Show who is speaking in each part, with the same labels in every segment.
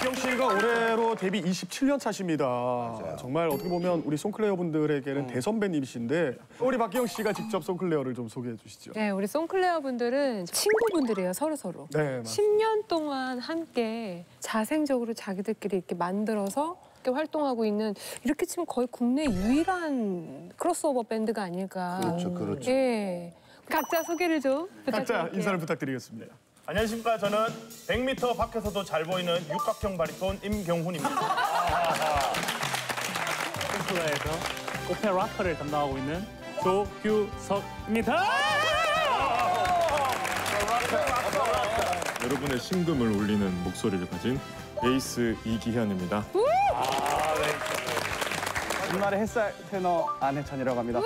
Speaker 1: 박기영 씨가 올해로 데뷔 27년 차십니다.
Speaker 2: 맞아요.
Speaker 1: 정말 어떻게 보면 우리 송클레어 분들에게는 대선배님이신데 우리 박기영 씨가 직접 송클레어를 좀 소개해 주시죠.
Speaker 3: 네, 우리 송클레어 분들은 친구분들이에요, 서로.
Speaker 1: 네,
Speaker 3: 10년 동안 함께 자생적으로 자기들끼리 이렇게 만들어서 이렇게 활동하고 있는, 이렇게 치면 거의 국내 유일한 크로스오버 밴드가 아닐까.
Speaker 2: 그렇죠.
Speaker 3: 예. 각자 소개를 좀 부탁드릴게요.
Speaker 1: 각자 인사를 부탁드리겠습니다.
Speaker 4: 안녕하십니까. 저는 100m 밖에서도 잘 보이는 육각형 바리톤 임경훈입니다.
Speaker 5: 콩쿠르에서 오페라커를 담당하고 있는 조규석입니다.
Speaker 6: 여러분의 심금을 울리는 목소리를 가진 베이스 이기현입니다.
Speaker 7: 주말의 햇살 테너 안혜찬이라고 합니다.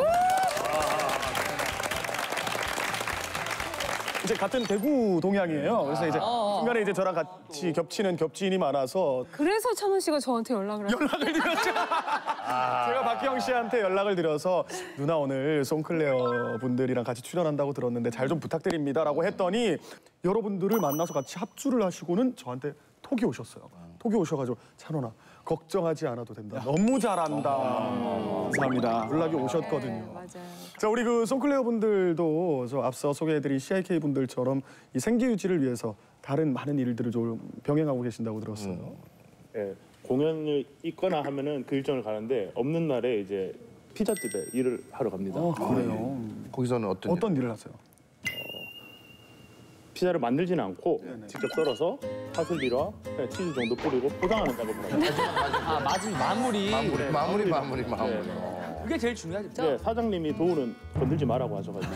Speaker 1: 이제 같은 대구 동양이에요. 그래서 이제 중간에 이제 저랑 같이 겹치는 겹지인이 많아서
Speaker 3: 그래서 찬원 씨가 저한테 연락을 하셨어요.
Speaker 1: 연락을 드렸죠. 제가 박기영 씨한테 연락을 드려서 누나 오늘 송클레어 분들이랑 같이 출연한다고 들었는데 잘 좀 부탁드립니다라고 했더니 여러분들을 만나서 같이 합주를 하시고는 저한테 톡이 오셨어요. 톡이 오셔가지고 찬원아 걱정하지 않아도 된다. 너무 잘한다. 감사합니다. 연락이 오셨거든요.
Speaker 3: 네, 맞아요.
Speaker 1: 자, 우리 그 송클레어 분들도 저 앞서 소개해드린 CIK 분들처럼 이 생계 유지를 위해서 다른 많은 일들을 좀 병행하고 계신다고 들었어요.
Speaker 4: 예, 공연을 있거나 하면은 그 일정을 가는데 없는 날에 이제 피자집에 일을 하러 갑니다.
Speaker 1: 그래요.
Speaker 2: 거기서는
Speaker 1: 어떤 일을 하세요?
Speaker 4: 피자를 만들지는 않고 직접 썰어서 파슬리와 치즈 정도 뿌리고 포장하는 작업을 합니다.
Speaker 8: 마무리.
Speaker 2: 마무리.
Speaker 8: 그게 제일 중요하죠.
Speaker 4: 네, 사장님이 도우는 건들지 말라고 하셔가지고.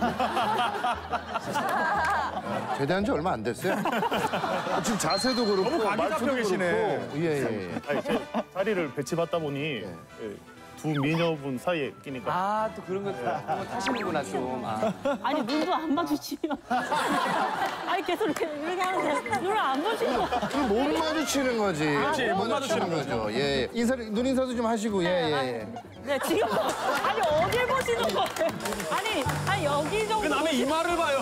Speaker 2: 제대한 지 얼마 안 됐어요. 지금 자세도 그렇고
Speaker 1: 너무 감이 잡혀 계시네.
Speaker 2: 예.
Speaker 4: 아니, 제 자리를 배치받다 보니 예, 두 미녀분 사이에 끼니까
Speaker 8: 아, 또 그런 거 타시는구나, 좀.
Speaker 9: 아니 눈도 안 마주치면 아니 계속 이렇게 하는데 눈을 안 보시고
Speaker 2: 그럼 못 마주치는 거지.
Speaker 1: 그렇지, 못 마주치는
Speaker 2: 거죠. 예. 눈 인사도 좀 하시고 예.
Speaker 9: 네 지금 아니 어딜 보시는 거예요? 아니 여기 정도
Speaker 1: 남의 이마를 봐요.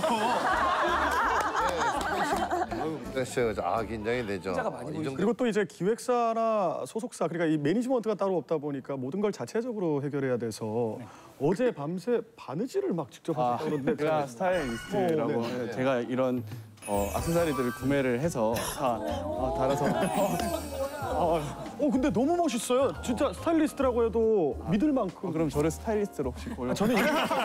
Speaker 2: 그렇죠. 긴장이 되죠.
Speaker 1: 그리고 또 이제 기획사나 소속사, 그러니까 이 매니지먼트가 따로 없다 보니까 모든 걸 자체적으로 해결해야 돼서 어제 밤새 바느질을 막 직접 하셨다는데
Speaker 7: 제가 스타일리스트라고 제가 이런 액세서리들을 구매를 해서 다 달아서
Speaker 1: 근데 너무 멋있어요. 진짜 스타일리스트라고 해도 믿을 만큼.
Speaker 7: 그럼 저를 스타일리스트로 혹시 골라?
Speaker 1: 저는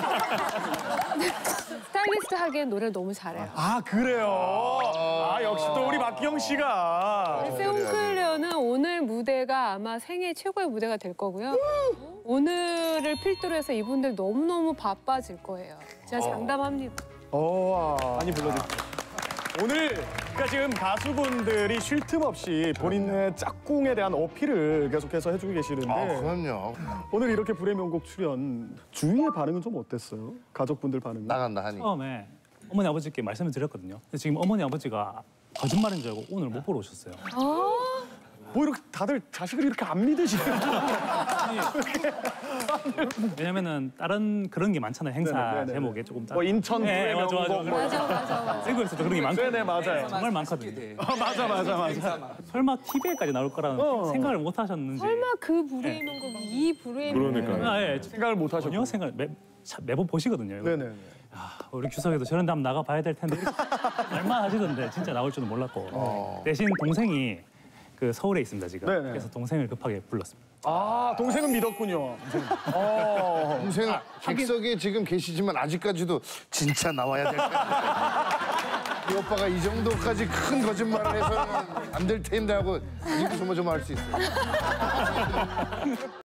Speaker 3: 스타일리스트 하기엔 노래를 너무 잘해요.
Speaker 1: 그래요. 역시 또 우리 박기영 씨가.
Speaker 3: 송클레어는 오늘 무대가 아마 생애 최고의 무대가 될 거고요. 오늘을 필두로 해서 이분들 너무너무 바빠질 거예요. 제가 장담합니다.
Speaker 1: 많이 불러드릴게요. 오늘 그러니까 지금 가수분들이 쉴 틈 없이 본인의 짝꿍에 대한 어필을 계속해서 해주고 계시는데
Speaker 2: 그럼요.
Speaker 1: 오늘 이렇게 불의 명곡 출연 주위의 반응은 좀 어땠어요? 가족분들 반응은?
Speaker 2: 나간다 하니.
Speaker 5: 처음에 어머니 아버지께 말씀을 드렸거든요. 근데 지금 어머니 아버지가 거짓말인 줄 알고 오늘 못 보러 오셨어요.
Speaker 1: 뭐 이렇게 다들 자식을 이렇게 안 믿으시는
Speaker 5: 왜냐면은 다른 그런 게 많잖아요. 행사
Speaker 1: 네네.
Speaker 5: 제목에 조금
Speaker 1: 뭐 인천 불의
Speaker 5: 맞아.
Speaker 1: 명곡.
Speaker 3: 맞아.
Speaker 5: 대구에서도 그런 게 많고.
Speaker 1: 네네, 맞아요.
Speaker 5: 정말 많거든요.
Speaker 1: 맞아.
Speaker 5: 설마 TV에까지 나올 거라는 생각을 못 하셨는지.
Speaker 3: 설마 그 불의 명곡, 이 불의 명곡.
Speaker 6: 그러니까요.
Speaker 5: 예.
Speaker 1: 생각을 못 하셨고.
Speaker 5: 전혀 생각 매번 보시거든요. 이거.
Speaker 1: 네네.
Speaker 5: 우리 규석이도 저런 데 한번 나가봐야 될 텐데 얼마나 하시던데 진짜 나올 줄은 몰랐고 대신 동생이 그 서울에 있습니다 지금.
Speaker 1: 네네.
Speaker 5: 그래서 동생을 급하게 불렀습니다.
Speaker 1: 동생은 믿었군요.
Speaker 2: 동생 객석에 지금 계시지만 아직까지도 진짜 나와야 될 거야. 이 오빠가 이 정도까지 큰 거짓말을 해서는 안 될 텐데 하고 입 조마조마 할 수 있어요.